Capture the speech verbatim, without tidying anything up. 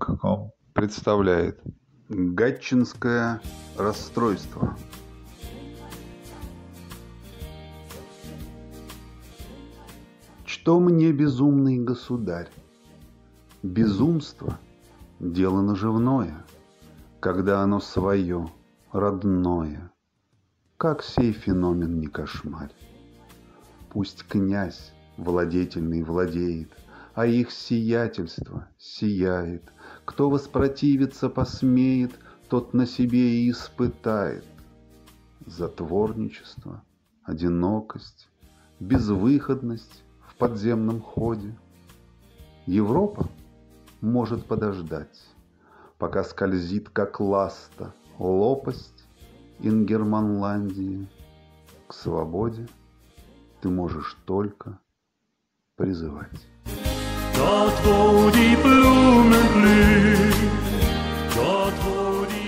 Вимком представляет Гатчинское расстройство. Что мне, безумный государь? Безумство — дело наживное, когда оно свое, родное. Как сей феномен не кошмарь. Пусть князь владетельный владеет, а их сиятельство сияет. Кто воспротивиться посмеет, тот на себе и испытает. Затворничество, одинокость, безвыходность в подземном ходе. Европа может подождать, пока скользит, как ласта, лопасть Ингерманландии. К свободе ты можешь только призывать. Dort, wo die Blumen blühen, dort, wo die